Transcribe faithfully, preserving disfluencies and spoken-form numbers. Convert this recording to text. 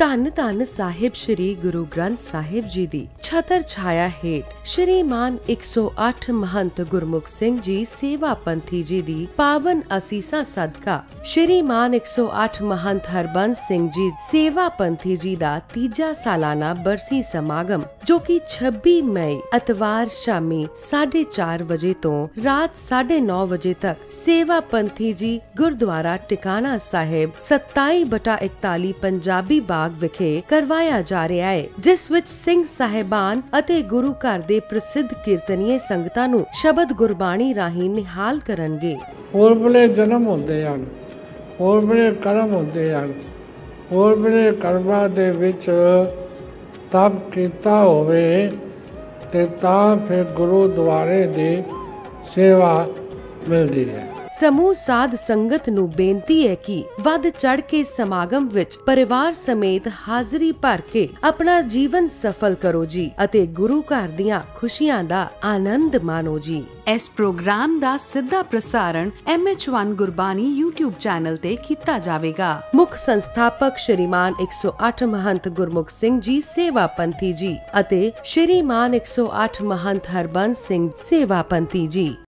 ਧੰਨ ਧੰਨ ਸਾਹਿਬ श्री गुरु ग्रंथ साहिब जी दी छतर छाया हेठ श्रीमान एक सौ आठ महंत गुरमुख सिंह जी सेवा पंथी जी दी पावन असीसा सदका श्रीमान एक सौ आठ महंत हरबंस सिंह जी सेवा पंथी जी दा तीजा सालाना बरसी समागम जो कि छब्बी मई इतवार शामी साढ़े चार बजे तो रात साढ़े नौ बजे तक सेवा पंथी जी गुरुद्वारा टिकाना साहिब सत्ताई बटा इकताली पंजाबी बाग विखे करवाया जा रहा है, जिस विच सिंह साहिबान अते गुरु घर दे प्रसिद्ध कीर्तनीय संगतां नूं शबद गुरबाणी राही निहाल करनगे। होर वेले जन्म हुंदे हन, होर वेले कर्म हुंदे हन, होर वेले कर्मां दे विच तप कीता होवे ते तां फिर गुरुद्वारे दी सेवा मिलदी है। समूह साध संगत नूं बेनती है कि वध चढ़ के समागम विच परिवार समेत हाजरी भर के अपना जीवन सफल करो जी अते गुरु घर दियां खुशियां दा आनंद मानो जी। इस प्रोग्राम दा सिद्धा प्रसारण M H one Gurbani YouTube channel ते कीता जावेगा। मुख संस्थापक श्रीमान एक सौ आठ महंत गुरमुख सिंह जी सेवा पंथी जी अते श्रीमान एक सौ आठ महंत हरबंस सिंह सेवा पंथी जी।